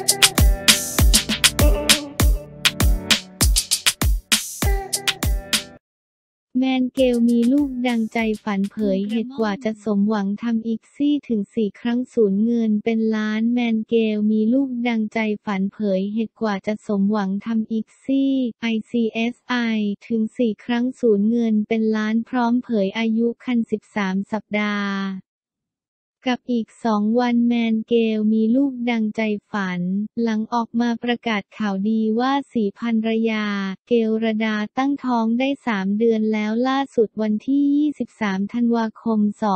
แมนเกลมีลูกดังใจฝันเผยเหตุกว่าจะสมหวังทำอีกซี่ถึง4 ครั้งสูญเงินเป็นล้านแมนเกลมีลูกดังใจฝันเผยเหตุกว่าจะสมหวังทำอีกซี่ ICSI ถึง4 ครั้งสูญเงินเป็นล้านพร้อมเผยอายุครรภ์13 สัปดาห์กับอีก2 วันแมนเกลมีลูกดังใจฝันหลังออกมาประกาศข่าวดีว่าศรีภรรยาเกลรดาตั้งท้องได้3 เดือนแล้วล่าสุดวันที่23 ธันวาคม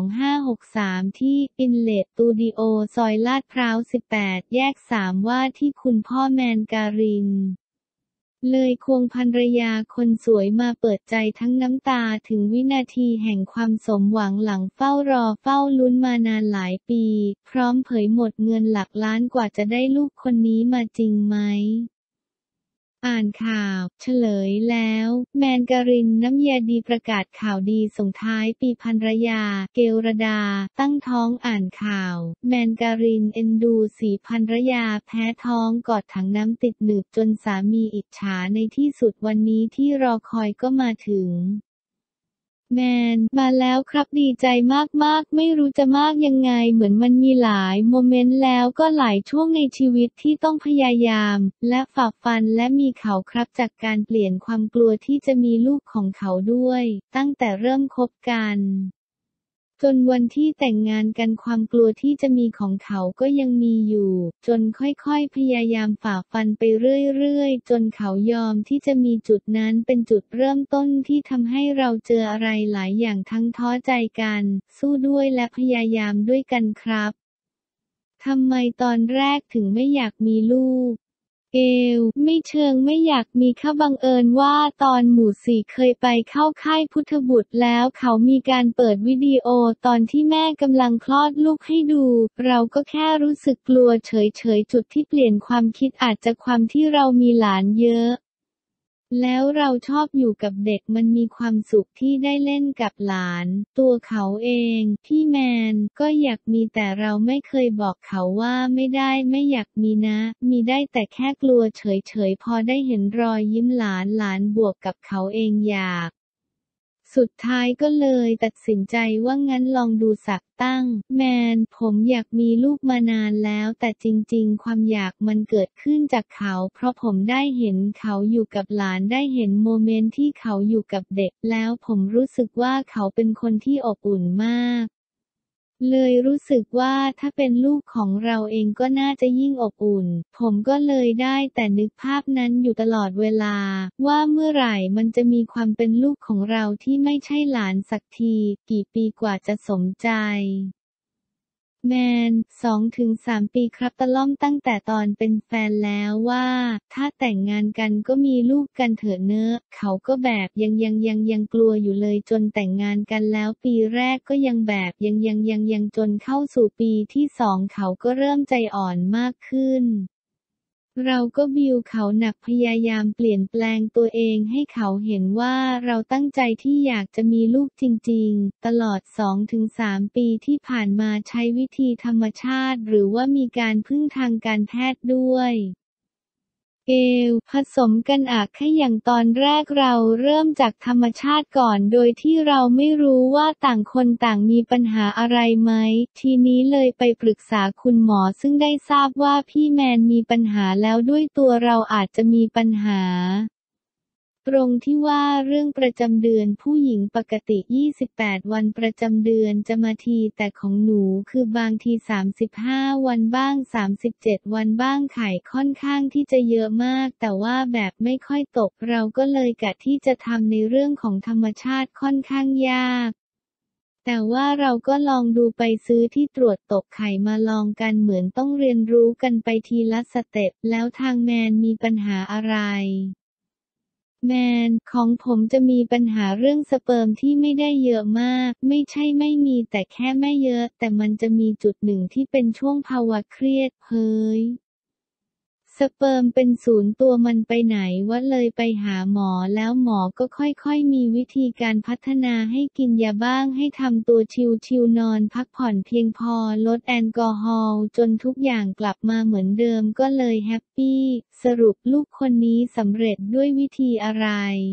2563ที่อินเลตสตูดิโอซอยลาดพร้าว18 แยก 3ว่าที่คุณพ่อแมนการินเลยควงภรรยาคนสวยมาเปิดใจทั้งน้ำตาถึงวินาทีแห่งความสมหวังหลังเฝ้ารอเฝ้าลุ้นมานานหลายปีพร้อมเผยหมดเงินหลักล้านกว่าจะได้ลูกคนนี้มาจริงไหมอ่านข่าวเฉลยแล้วแมนการินน้ำยาดีประกาศข่าวดีส่งท้ายปีภรรยาเกลรดาตั้งท้องอ่านข่าวแมนการินเอ็นดูศรีภรรยาแพ้ท้องกอดถังน้ำติดหนึบจนสามีอิจฉาในที่สุดวันนี้ที่รอคอยก็มาถึงแมนมาแล้วครับดีใจมากๆไม่รู้จะมากยังไงเหมือนมันมีหลายโมเมนต์แล้วก็หลายช่วงในชีวิตที่ต้องพยายามและฝ่าฟันและมีเขาครับจากการเปลี่ยนความกลัวที่จะมีลูกของเขาด้วยตั้งแต่เริ่มคบกันจนวันที่แต่งงานกันความกลัวที่จะมีของเขาก็ยังมีอยู่จนค่อยๆพยายามฝ่าฟันไปเรื่อยๆจนเขายอมที่จะมีจุดนั้นเป็นจุดเริ่มต้นที่ทำให้เราเจออะไรหลายอย่างทั้งท้อใจกันสู้ด้วยและพยายามด้วยกันครับทำไมตอนแรกถึงไม่อยากมีลูกไม่เชิงไม่อยากมีค่ะบังเอิญว่าตอนหมู่4เคยไปเข้าค่ายพุทธบุตรแล้วเขามีการเปิดวิดีโอตอนที่แม่กำลังคลอดลูกให้ดูเราก็แค่รู้สึกกลัวเฉยๆจุดที่เปลี่ยนความคิดอาจจะความที่เรามีหลานเยอะแล้วเราชอบอยู่กับเด็กมันมีความสุขที่ได้เล่นกับหลานตัวเขาเองพี่แมนก็อยากมีแต่เราไม่เคยบอกเขาว่าไม่ได้ไม่อยากมีนะมีได้แต่แค่กลัวเฉยๆพอได้เห็นรอยยิ้มหลานบวกกับเขาเองอยากสุดท้ายก็เลยตัดสินใจว่างั้นลองดูสักตั้งแมนผมอยากมีลูกมานานแล้วแต่จริงๆความอยากมันเกิดขึ้นจากเขาเพราะผมได้เห็นเขาอยู่กับหลานได้เห็นโมเมนต์ที่เขาอยู่กับเด็กแล้วผมรู้สึกว่าเขาเป็นคนที่อบอุ่นมากเลยรู้สึกว่าถ้าเป็นลูกของเราเองก็น่าจะยิ่งอบอุ่นผมก็เลยได้แต่นึกภาพนั้นอยู่ตลอดเวลาว่าเมื่อไหร่มันจะมีความเป็นลูกของเราที่ไม่ใช่หลานสักทีกี่ปีกว่าจะสมใจแมน 2-3 ปีครับตะล่อมตั้งแต่ตอนเป็นแฟนแล้วว่าถ้าแต่งงานกันก็มีลูกกันเถอะเนอะเขาก็แบบยังกลัวอยู่เลยจนแต่งงานกันแล้วปีแรกก็ยังแบบยังจนเข้าสู่ปีที่2เขาก็เริ่มใจอ่อนมากขึ้นเราก็บิวเขาหนักพยายามเปลี่ยนแปลงตัวเองให้เขาเห็นว่าเราตั้งใจที่อยากจะมีลูกจริงๆตลอด 2-3 ปีที่ผ่านมาใช้วิธีธรรมชาติหรือว่ามีการพึ่งทางการแพทย์ด้วยผสมกันแค่อย่างตอนแรกเราเริ่มจากธรรมชาติก่อนโดยที่เราไม่รู้ว่าต่างคนต่างมีปัญหาอะไรไหมทีนี้เลยไปปรึกษาคุณหมอซึ่งได้ทราบว่าพี่แมนมีปัญหาแล้วด้วยตัวเราอาจจะมีปัญหาตรงที่ว่าเรื่องประจำเดือนผู้หญิงปกติ28 วันประจำเดือนจะมาทีแต่ของหนูคือบางที35 วันบ้าง37 วันบ้างไข่ค่อนข้างที่จะเยอะมากแต่ว่าแบบไม่ค่อยตกเราก็เลยกะที่จะทำในเรื่องของธรรมชาติค่อนข้างยากแต่ว่าเราก็ลองดูไปซื้อที่ตรวจตกไข่มาลองกันเหมือนต้องเรียนรู้กันไปทีละสเต็ปแล้วทางแมนมีปัญหาอะไรแมนของผมจะมีปัญหาเรื่องสเปิร์มที่ไม่ได้เยอะมากไม่ใช่ไม่มีแต่แค่ไม่เยอะแต่มันจะมีจุดหนึ่งที่เป็นช่วงภาวะเครียดเฮ้ยสเปิร์มเป็นศูนย์ตัวมันไปไหนวะเลยไปหาหมอแล้วหมอก็ค่อยๆมีวิธีการพัฒนาให้กินยาบ้างให้ทำตัวชิลๆนอนพักผ่อนเพียงพอลดแอลกอฮอล์จนทุกอย่างกลับมาเหมือนเดิมก็เลยแฮปปี้สรุปลูกคนนี้สำเร็จด้วยวิธีอะไร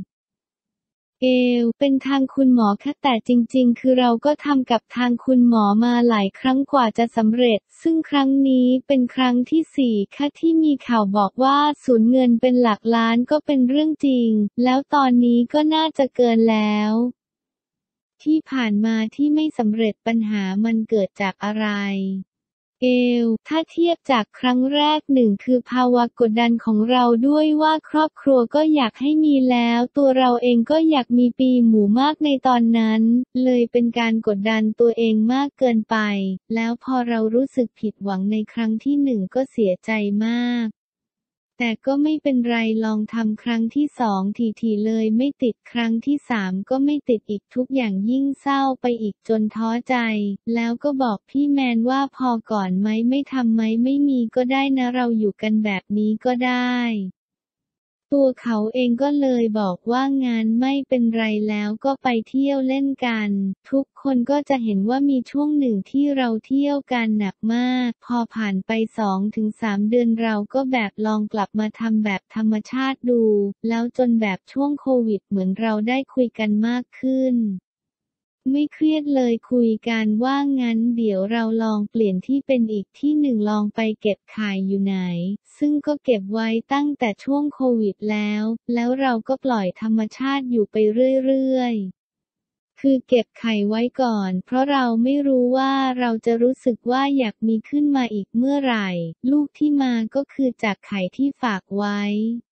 เป็นทางคุณหมอค่ะแต่จริงๆคือเราก็ทำกับทางคุณหมอมาหลายครั้งกว่าจะสำเร็จซึ่งครั้งนี้เป็นครั้งที่4ค่ะที่มีข่าวบอกว่าสูญเงินเป็นหลักล้านก็เป็นเรื่องจริงแล้วตอนนี้ก็น่าจะเกินแล้วที่ผ่านมาที่ไม่สำเร็จปัญหามันเกิดจากอะไรถ้าเทียบจากครั้งแรกหนึ่งคือภาวะกดดันของเราด้วยว่าครอบครัวก็อยากให้มีแล้วตัวเราเองก็อยากมีปีหมู่มากในตอนนั้นเลยเป็นการกดดันตัวเองมากเกินไปแล้วพอเรารู้สึกผิดหวังในครั้งที่1ก็เสียใจมากแต่ก็ไม่เป็นไรลองทำครั้งที่2ถี่ๆเลยไม่ติดครั้งที่3ก็ไม่ติดอีกทุกอย่างยิ่งเศร้าไปอีกจนท้อใจแล้วก็บอกพี่แมนว่าพอก่อนไหมไม่ทำไหมไม่มีก็ได้นะเราอยู่กันแบบนี้ก็ได้ตัวเขาเองก็เลยบอกว่างานไม่เป็นไรแล้วก็ไปเที่ยวเล่นกันทุกคนก็จะเห็นว่ามีช่วงหนึ่งที่เราเที่ยวกันหนักมากพอผ่านไป2-3เดือนเราก็แบบลองกลับมาทำแบบธรรมชาติดูแล้วจนแบบช่วงโควิดเหมือนเราได้คุยกันมากขึ้นไม่เครียดเลยคุยกันว่างั้นเดี๋ยวเราลองเปลี่ยนที่เป็นอีกที่หนึ่งลองไปเก็บขายอยู่ไหนซึ่งก็เก็บไว้ตั้งแต่ช่วงโควิดแล้วเราก็ปล่อยธรรมชาติอยู่ไปเรื่อยๆคือเก็บไข่ไว้ก่อนเพราะเราไม่รู้ว่าเราจะรู้สึกว่าอยากมีขึ้นมาอีกเมื่อไหร่ลูกที่มาก็คือจากไข่ที่ฝากไว้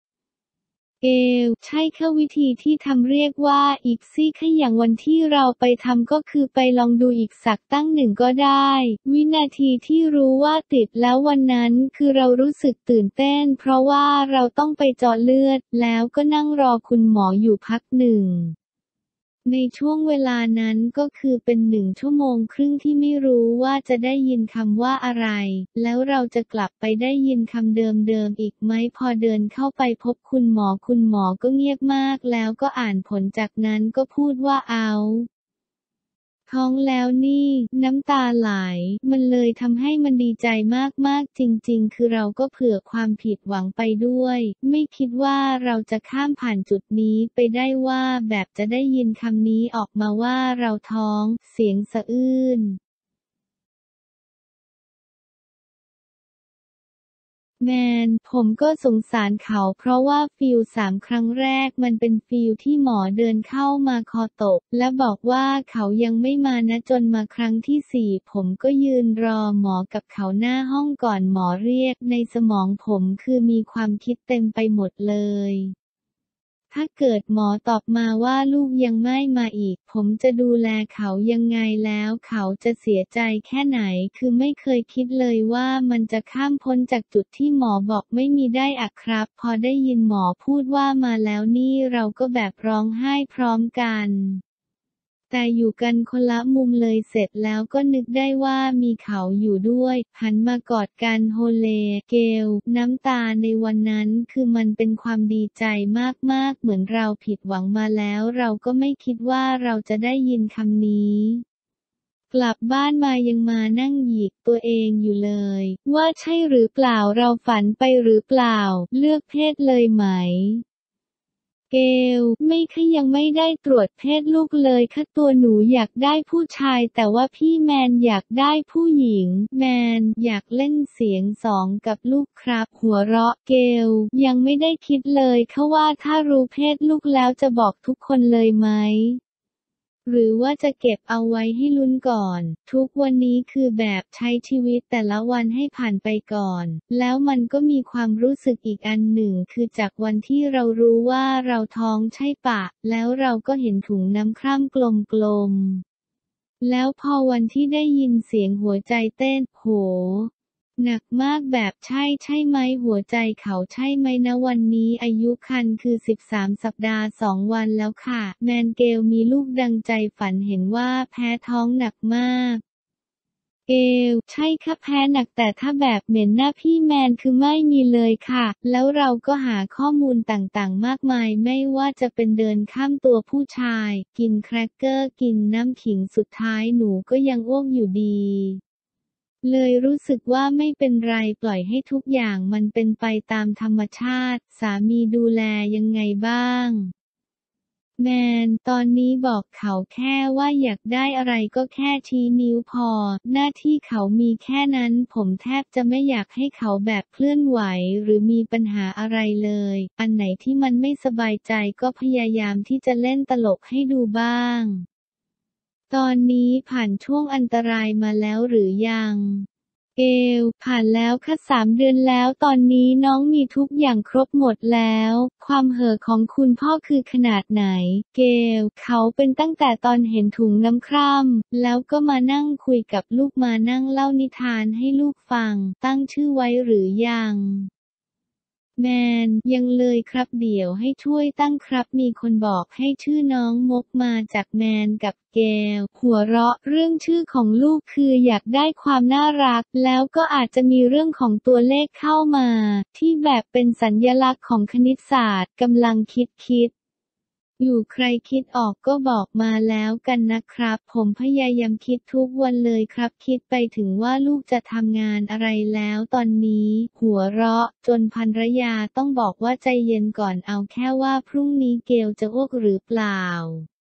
ใช่ค่ะวิธีที่ทำเรียกว่าอีกซี่ค่ะอย่างวันที่เราไปทำก็คือไปลองดูอีกสักตั้งหนึ่งก็ได้วินาทีที่รู้ว่าติดแล้ววันนั้นคือเรารู้สึกตื่นเต้นเพราะว่าเราต้องไปเจาะเลือดแล้วก็นั่งรอคุณหมออยู่พักหนึ่งในช่วงเวลานั้นก็คือเป็น1 ชั่วโมงครึ่งที่ไม่รู้ว่าจะได้ยินคำว่าอะไรแล้วเราจะกลับไปได้ยินคำเดิมๆอีกไหมพอเดินเข้าไปพบคุณหมอก็เงียบมากแล้วก็อ่านผลจากนั้นก็พูดว่าเอาท้องแล้วนี่น้ำตาไหลมันเลยทำให้มันดีใจมากๆจริงๆคือเราก็เผื่อความผิดหวังไปด้วยไม่คิดว่าเราจะข้ามผ่านจุดนี้ไปได้ว่าแบบจะได้ยินคำนี้ออกมาว่าเราท้องเสียงสะอื้น แมนผมก็สงสารเขาเพราะว่าฟีล3 ครั้งแรกมันเป็นฟีลที่หมอเดินเข้ามาคอตกและบอกว่าเขายังไม่มานะจนมาครั้งที่4ผมก็ยืนรอหมอกับเขาหน้าห้องก่อนหมอเรียกในสมองผมคือมีความคิดเต็มไปหมดเลยถ้าเกิดหมอตอบมาว่าลูกยังไม่มาอีกผมจะดูแลเขายังไงแล้วเขาจะเสียใจแค่ไหนคือไม่เคยคิดเลยว่ามันจะข้ามพ้นจากจุดที่หมอบอกไม่มีได้อะครับพอได้ยินหมอพูดว่ามาแล้วนี่เราก็แบบร้องไห้พร้อมกันแต่อยู่กันคนละมุมเลยเสร็จแล้วก็นึกได้ว่ามีเขาอยู่ด้วยหันมากอดกันโฮเลเกลน้ำตาในวันนั้นคือมันเป็นความดีใจมากๆเหมือนเราผิดหวังมาแล้วเราก็ไม่คิดว่าเราจะได้ยินคำนี้กลับบ้านมายังมานั่งหยิกตัวเองอยู่เลยว่าใช่หรือเปล่าเราฝันไปหรือเปล่าเลือกเพศเลยไหม ไม่ค่ะยังไม่ได้ตรวจเพศลูกเลยค่ะตัวหนูอยากได้ผู้ชายแต่ว่าพี่แมนอยากได้ผู้หญิงแมนอยากเล่นเสียง2กับลูกครับหัวเราะยังไม่ได้คิดเลยค่ะว่าถ้ารู้เพศลูกแล้วจะบอกทุกคนเลยไหมหรือว่าจะเก็บเอาไว้ให้ลุ้นก่อนทุกวันนี้คือแบบใช้ชีวิตแต่ละวันให้ผ่านไปก่อนแล้วมันก็มีความรู้สึกอีกอันหนึ่งคือจากวันที่เรารู้ว่าเราท้องใช่ปะแล้วเราก็เห็นถุงน้ำคร่ำกลมๆแล้วพอวันที่ได้ยินเสียงหัวใจเต้นโหหนักมากแบบใช่ไหมหัวใจเขาใช่ไหมนะวันนี้อายุครรภ์คือ13 สัปดาห์2 วันแล้วค่ะแมนเกลมีลูกดังใจฝันเห็นว่าแพ้ท้องหนักมากเกลใช่ค่ะแพ้หนักแต่ถ้าแบบเหม็นหน้าพี่แมนคือไม่มีเลยค่ะแล้วเราก็หาข้อมูลต่างๆมากมายไม่ว่าจะเป็นเดินข้ามตัวผู้ชายกินแครกเกอร์กินน้ำขิงสุดท้ายหนูก็ยังอ้วกอยู่ดีเลยรู้สึกว่าไม่เป็นไรปล่อยให้ทุกอย่างมันเป็นไปตามธรรมชาติสามีดูแลยังไงบ้างแมนตอนนี้บอกเขาแค่ว่าอยากได้อะไรก็แค่ชี้นิ้วพอหน้าที่เขามีแค่นั้นผมแทบจะไม่อยากให้เขาแบบเคลื่อนไหวหรือมีปัญหาอะไรเลยอันไหนที่มันไม่สบายใจก็พยายามที่จะเล่นตลกให้ดูบ้างตอนนี้ผ่านช่วงอันตรายมาแล้วหรือยังเกลผ่านแล้วค่ะ3 เดือนแล้วตอนนี้น้องมีทุกอย่างครบหมดแล้วความเห่อของคุณพ่อคือขนาดไหนเกลเขาเป็นตั้งแต่ตอนเห็นถุงน้ำคร่ำแล้วก็มานั่งคุยกับลูกมานั่งเล่านิทานให้ลูกฟังตั้งชื่อไว้หรือยังแมนยังเลยครับเดี๋ยวให้ช่วยตั้งครับมีคนบอกให้ชื่อน้องมกมาจากแมนกับเกลหัวเราะเรื่องชื่อของลูกคืออยากได้ความน่ารักแล้วก็อาจจะมีเรื่องของตัวเลขเข้ามาที่แบบเป็นสัญลักษณ์ของคณิตศาสตร์กำลังคิดอยู่ใครคิดออกก็บอกมาแล้วกันนะครับผมพยายามคิดทุกวันเลยครับคิดไปถึงว่าลูกจะทำงานอะไรแล้วตอนนี้หัวเราะจนภรรยาต้องบอกว่าใจเย็นก่อนเอาแค่ว่าพรุ่งนี้เกลจะอ้วกหรือเปล่า